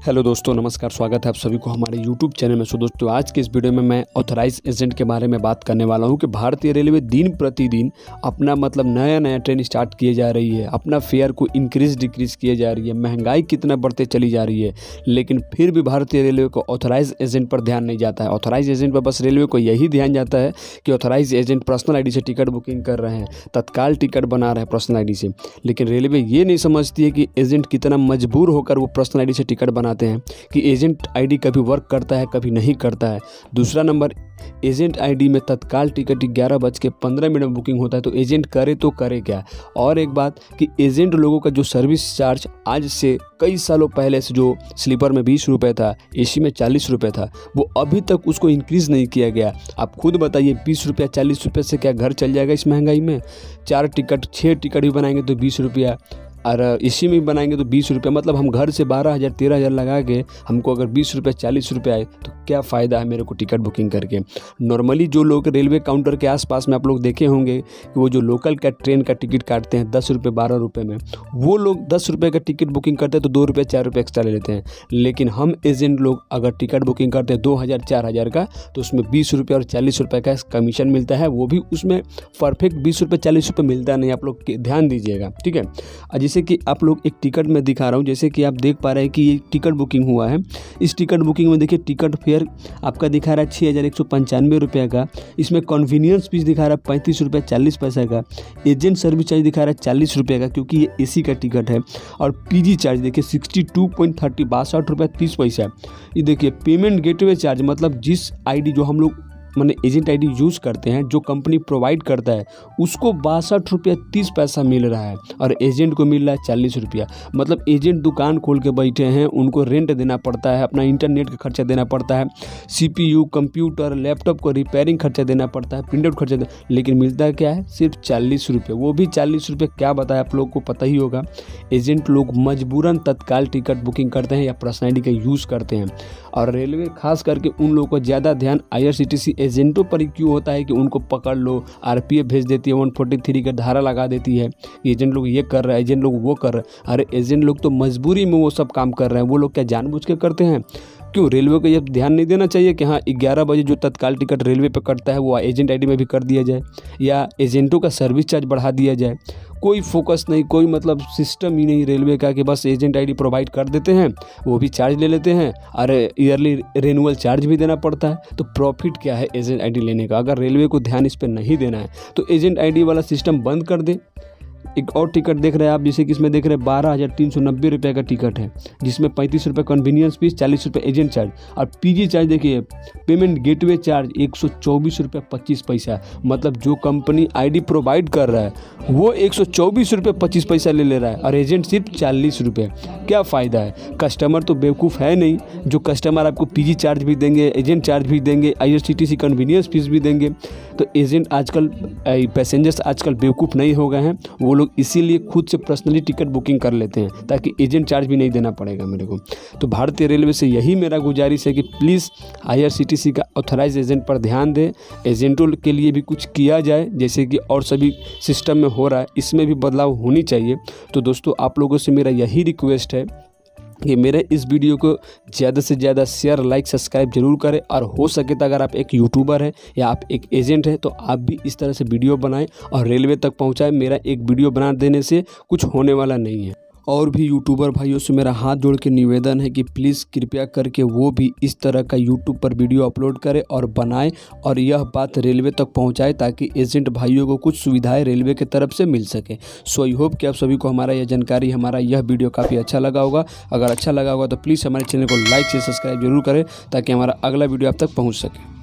Hello दोस्तों, नमस्कार। स्वागत है आप सभी को हमारे यूट्यूब चैनल में। दोस्तों आज के इस वीडियो में मैं ऑथराइज एजेंट के बारे में बात करने वाला हूं कि भारतीय रेलवे दिन प्रतिदिन अपना नया ट्रेन स्टार्ट किए जा रही है, अपना फेयर को इंक्रीज डिक्रीज किए जा रही है, महंगाई कितना बढ़ते चली जा रही है, लेकिन फिर भी भारतीय रेलवे को ऑथराइज एजेंट पर ध्यान नहीं जाता है। ऑथराइज एजेंट पर बस रेलवे को यही ध्यान जाता है कि ऑथराइज एजेंट पर्सनल आईडी से टिकट बुकिंग कर रहे हैं, तत्काल टिकट बना रहे हैं पर्सनल आईडी से, लेकिन रेलवे ये नहीं समझती है कि एजेंट कितना मजबूर होकर वो पर्सनल आईडी से टिकट बनाते हैं, कि एजेंट आईडी कभी वर्क करता है कभी नहीं करता है। दूसरा नंबर, एजेंट आईडी में तत्काल टिकट 11:15 बुकिंग होता है, तो एजेंट करे तो करे क्या। और एक बात कि एजेंट लोगों का जो सर्विस चार्ज आज से कई सालों पहले से जो स्लीपर में 20 रुपये था, एसी में 40 रुपये था, वो अभी तक उसको इंक्रीज़ नहीं किया गया। आप खुद बताइए 20 रुपया 40 रुपये से क्या घर चल जाएगा इस महंगाई में। 4 टिकट 6 टिकट भी बनाएंगे तो 20 रुपया, और इसी में बनाएंगे तो 20 रुपये, मतलब हम घर से 12,000 13,000 लगा के हमको अगर 20 रुपये 40 रुपये आए तो क्या फ़ायदा है मेरे को टिकट बुकिंग करके। नॉर्मली जो लोग रेलवे काउंटर के आसपास में आप लोग देखे होंगे कि वो जो लोकल का ट्रेन का टिकट काटते हैं 10 रुपये 12 रुपये में, वो लोग 10 रुपये का टिकट बुकिंग करते हैं तो 2 रुपये 4 रुपये एक्स्ट्रा ले लेते हैं। लेकिन हम एजेंट लोग अगर टिकट बुकिंग करते हैं 2,000 4,000 का, तो उसमें 20 रुपये और 40 रुपये का कमीशन मिलता है, वो भी उसमें परफेक्ट 20 रुपये 40 रुपये मिलता नहीं। आप लोग ध्यान दीजिएगा, ठीक है। जैसे कि आप लोग एक टिकट में दिखा रहा हूँ, जैसे कि आप देख पा रहे हैं कि ये टिकट बुकिंग हुआ है। इस टिकट बुकिंग में देखिए टिकट फेयर आपका दिखा रहा है 6,195 रुपये का। इसमें कन्वीनियंस फीस दिखा रहा है 35 रुपये 40 पैसा का। एजेंट सर्विस चार्ज दिखा रहा है 40 रुपये का, क्योंकि ये एसी का टिकट है। और पीजी चार्ज देखिए 62.30 62 रुपये 30 पैसा। ये देखिए पेमेंट गेटवे चार्ज, मतलब जिस आईडी जो हम लोग एजेंट आईडी यूज़ करते हैं, जो कंपनी प्रोवाइड करता है, उसको 62 रुपया 30 पैसा मिल रहा है और एजेंट को मिल रहा है 40 रुपया। मतलब एजेंट दुकान खोल के बैठे हैं, उनको रेंट देना पड़ता है, अपना इंटरनेट का खर्चा देना पड़ता है, CPU कंप्यूटर लैपटॉप को रिपेयरिंग खर्चा देना पड़ता है, प्रिंट आउट खर्चा लेकिन मिलता है क्या है, सिर्फ 40 रुपये। वो भी 40 रुपये क्या बताया आप लोग को पता ही होगा। एजेंट लोग मजबूरन तत्काल टिकट बुकिंग करते हैं या पर्सनल आईडी का यूज़ करते हैं। और रेलवे खास करके उन लोगों को ज़्यादा ध्यान IRCTC एजेंटों पर ही क्यों होता है कि उनको पकड़ लो, RPF भेज देती है, 143 का धारा लगा देती है कि एजेंट लोग ये कर रहे हैं, एजेंट लोग वो कर रहे हैं। अरे एजेंट लोग तो मजबूरी में वो सब काम कर रहे हैं, वो लोग क्या जानबूझ के करते हैं? क्यों रेलवे को ये ध्यान नहीं देना चाहिए कि हाँ 11 बजे जो तत्काल टिकट रेलवे पे कटता है वो एजेंट आईडी में भी कर दिया जाए, या एजेंटों का सर्विस चार्ज बढ़ा दिया जाए। कोई फोकस नहीं, कोई सिस्टम ही नहीं रेलवे का कि बस एजेंट आईडी प्रोवाइड कर देते हैं, वो भी चार्ज ले लेते हैं, और ईयरली रिन्यूअल चार्ज भी देना पड़ता है। तो प्रॉफिट क्या है एजेंट आईडी लेने का? अगर रेलवे को ध्यान इस पर नहीं देना है तो एजेंट आईडी वाला सिस्टम बंद कर दे। एक और टिकट देख रहे हैं आप, जैसे कि इसमें देख रहे हैं 12,390 रुपये का टिकट है, जिसमें 35 रुपये कन्वीनियंस फीस, 40 रुपये एजेंट चार्ज, और पीजी चार्ज देखिए पेमेंट गेटवे चार्ज 124 रुपये 25 पैसा। मतलब जो कंपनी आईडी प्रोवाइड कर रहा है वो 124 रुपये 25 पैसा ले रहा है और एजेंट सिर्फ 40 रुपये। क्या फ़ायदा है? कस्टमर तो बेवकूफ़ है नहीं, जो कस्टमर आपको पीजी चार्ज भी देंगे, एजेंट चार्ज भी देंगे, IRCTC कन्वीनियंस फीस भी देंगे। तो एजेंट आजकल पैसेंजर्स आजकल बेवकूफ़ नहीं हो गए हैं, वो लोग इसीलिए खुद से पर्सनली टिकट बुकिंग कर लेते हैं ताकि एजेंट चार्ज भी नहीं देना पड़ेगा मेरे को। तो भारतीय रेलवे से यही मेरा गुजारिश है कि प्लीज़ IRCTC का ऑथराइज एजेंट पर ध्यान दें, एजेंटों के लिए भी कुछ किया जाए, जैसे कि और सभी सिस्टम में हो रहा है, इसमें भी बदलाव होनी चाहिए। तो दोस्तों आप लोगों से मेरा यही रिक्वेस्ट है कि मेरे इस वीडियो को ज़्यादा से ज़्यादा शेयर लाइक सब्सक्राइब जरूर करें, और हो सके तो अगर आप एक यूट्यूबर हैं या आप एक एजेंट हैं तो आप भी इस तरह से वीडियो बनाएं और रेलवे तक पहुंचाएं। मेरा एक वीडियो बना देने से कुछ होने वाला नहीं है। और भी यूट्यूबर भाइयों से मेरा हाथ जोड़ के निवेदन है कि प्लीज़ कृपया करके वो भी इस तरह का यूट्यूब पर वीडियो अपलोड करें और बनाएं, और यह बात रेलवे तक पहुंचाएं ताकि एजेंट भाइयों को कुछ सुविधाएं रेलवे की तरफ से मिल सके। सो आई होप कि आप सभी को हमारा यह जानकारी, हमारा यह वीडियो काफ़ी अच्छा लगा होगा। अगर अच्छा लगा होगा तो प्लीज़ हमारे चैनल को लाइक से सब्सक्राइब जरूर करें ताकि हमारा अगला वीडियो आप तक पहुँच सके।